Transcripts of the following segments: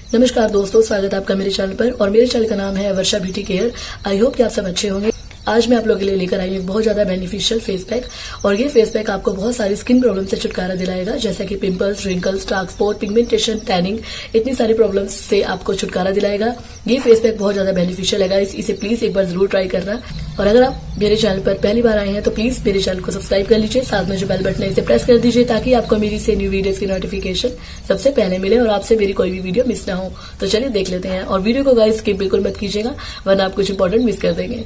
नमस्कार दोस्तों, स्वागत है आपका मेरे चैनल पर। और मेरे चैनल का नाम है Varsha beauty care. I hope कि आप सब अच्छे होंगे। आज मैं आप लोगों के लिए लेकर आई हूँ बहुत ज्यादा बेनिफिशियल फेस पैक। और ये फेस पैक आपको बहुत सारी स्किन प्रॉब्लम से छुटकारा दिलाएगा, जैसा कि pimples, wrinkles, dark spot, pigmentation, tanning, इतनी सारी प्रॉब्लम्स से आपको छुटकारा दिलाएगा। ये फेस पैक बहुत ज्यादा बेनिफिशियल है गाइस, इसे प्लीज एक बार जरूर ट्राई करना। और अगर आप मेरे चैनल पर पहली बार आए हैं तो प्लीज मेरे चैनल को सब्सक्राइब कर लीजिए, साथ में जो बेल बटन है इसे प्रेस कर दीजिए ताकि आपको मेरी से न्यू वीडियोस की नोटिफिकेशन सबसे पहले मिले और आपसे मेरी कोई भी वीडियो मिस ना हो। तो चलिए देख लेते हैं। और वीडियो को गाइस स्किप बिल्कुल मत कीजिएगा, वरना आप कुछ इंपॉर्टेंट मिस कर देंगे।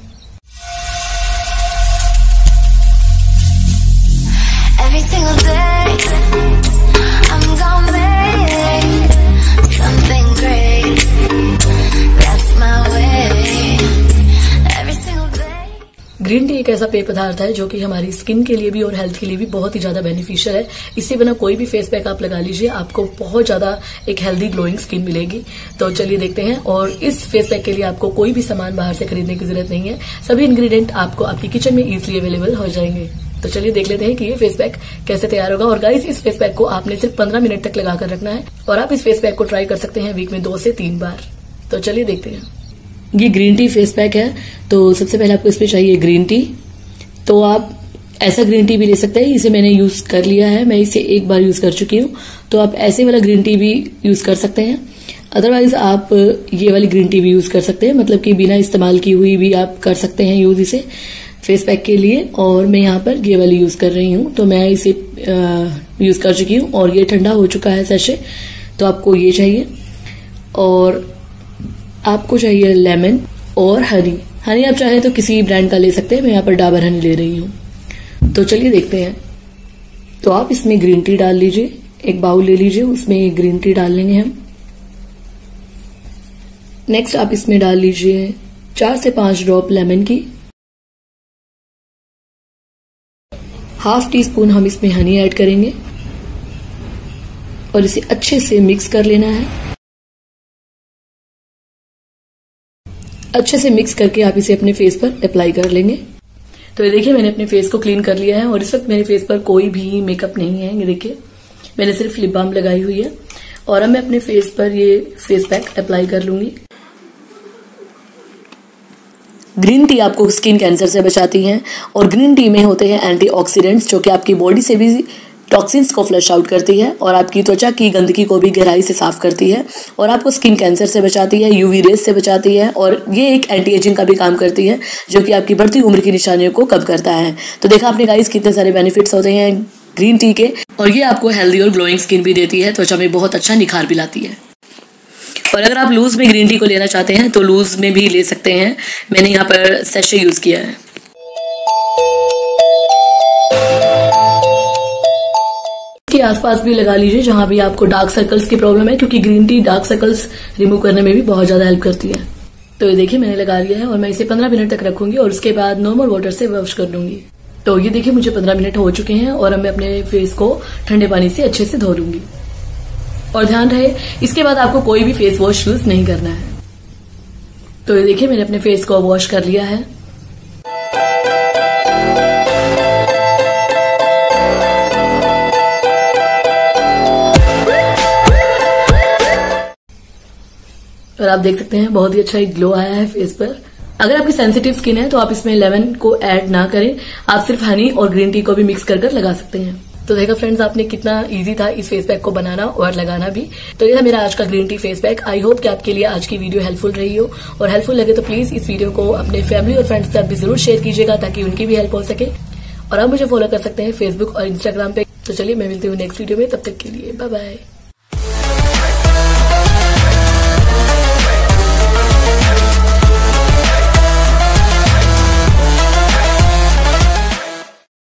Every single day, I'm gonna make something great. That's my way. Every single day. Green tea एक ऐसा पेय पदार्थ है जो कि हमारी स्किन के लिए भी और हेल्थ के लिए भी बहुत ही ज्यादा बेनिफिशियल है। इससे बिना कोई भी फेस पैक आप लगा लीजिए, आपको बहुत ज्यादा एक हेल्दी ग्लोइंग स्किन मिलेगी। तो चलिए देखते हैं। और इस फेस पैक के लिए आपको कोई भी सामान बाहर से खरीदने की जरूरत नहीं है, सभी इंग्रेडिएंट आपको आपकी किचन में इजीली अवेलेबल हो जाएंगे। तो चलिए देख लेते हैं कि ये फेस पैक कैसे तैयार होगा। और गाइस, इस फेस पैक को आपने सिर्फ 15 मिनट तक लगाकर रखना है और आप इस फेस पैक को ट्राई कर सकते हैं वीक में 2 से 3 बार। तो चलिए देखते हैं। ये ग्रीन टी फेस पैक है। तो सबसे पहले आपको इसमें चाहिए ग्रीन टी। तो आप ऐसा ग्रीन टी भी ले सकते हैं, इसे मैंने यूज कर लिया है, मैं इसे एक बार यूज कर चुकी हूँ। तो आप ऐसे वाला ग्रीन टी भी यूज कर सकते हैं। अदरवाइज आप ये वाली ग्रीन टी भी यूज कर सकते हैं, मतलब कि बिना इस्तेमाल की हुई भी आप कर सकते हैं यूज इसे फेस पैक के लिए। और मैं यहाँ पर ये वाली यूज कर रही हूँ, तो मैं इसे यूज कर चुकी हूँ और ये ठंडा हो चुका है सैशे। तो आपको ये चाहिए और आपको चाहिए लेमन और हनी। हनी आप चाहे तो किसी ब्रांड का ले सकते हैं, मैं यहाँ पर डाबर हनी ले रही हूँ। तो चलिए देखते हैं। तो आप इसमें ग्रीन टी डाल लीजिए, एक बाउल ले लीजिए, उसमें ग्रीन टी डाल लेंगे हम। नेक्स्ट आप इसमें डाल लीजिए 4 से 5 ड्रॉप लेमन की। ½ टीस्पून हम इसमें हनी ऐड करेंगे और इसे अच्छे से मिक्स कर लेना है। अच्छे से मिक्स करके आप इसे अपने फेस पर अप्लाई कर लेंगे। तो ये देखिए, मैंने अपने फेस को क्लीन कर लिया है और इस वक्त मेरे फेस पर कोई भी मेकअप नहीं है। ये देखिए, मैंने सिर्फ लिप बाम लगाई हुई है। और अब मैं अपने फेस पर ये फेस पैक अप्लाई कर लूंगी। ग्रीन टी आपको स्किन कैंसर से बचाती है और ग्रीन टी में होते हैं एंटीऑक्सीडेंट्स, जो कि आपकी बॉडी से भी टॉक्सिन्स को फ्लश आउट करती है और आपकी त्वचा की गंदगी को भी गहराई से साफ करती है और आपको स्किन कैंसर से बचाती है, यूवी रेज से बचाती है। और ये एक एंटी एजिंग का भी काम करती है, जो कि आपकी बढ़ती उम्र की निशानियों को कम करता है। तो देखा आपने गाइस कितने सारे बेनिफिट्स होते हैं ग्रीन टी के। और ये आपको हेल्दी और ग्लोइंग स्किन भी देती है, त्वचा में बहुत अच्छा निखार भी लाती है। और अगर आप लूज में ग्रीन टी को लेना चाहते हैं तो लूज में भी ले सकते हैं। मैंने यहाँ पर सैशे यूज किया है। के आसपास भी लगा लीजिए जहां भी आपको डार्क सर्कल्स की प्रॉब्लम है, क्योंकि green tea dark circles remove करने में भी बहुत ज्यादा हेल्प करती है। तो ये देखिए, मैंने लगा लिया है और मैं इसे 15 मिनट तक रखूंगी और उसके बाद नॉर्मल वाटर से वॉश कर लूंगी। तो ये देखिए, मुझे 15 मिनट हो चुके हैं और अब मैं अपने फेस को ठंडे पानी से अच्छे से धो लूंगी। और ध्यान रहे, इसके बाद आपको कोई भी फेस वॉश यूज नहीं करना है। तो ये देखिए, मैंने अपने फेस को वॉश कर लिया है। और आप देख सकते हैं बहुत ही अच्छा एक ग्लो आया है फेस पर। अगर आपकी सेंसिटिव स्किन है तो आप इसमें लेमन को ऐड ना करें, आप सिर्फ हनी और ग्रीन टी को भी मिक्स कर लगा सकते हैं। तो देखा फ्रेंड्स, आपने कितना इजी था इस फेस पैक को बनाना और लगाना भी। तो ये था मेरा आज का green tea face pack. I hope कि आपके लिए आज की वीडियो हेल्पफुल रही हो, और हेल्पफुल लगे तो प्लीज इस वीडियो को अपने फैमिली और फ्रेंड्स के साथ भी जरूर शेयर कीजिएगा ताकि उनकी भी हेल्प हो सके। और आप मुझे फॉलो कर सकते हैं फेसबुक और इंस्टाग्राम पे। तो चलिए, मैं मिलती हूँ नेक्स्ट वीडियो में, तब तक के लिए बाय बाय।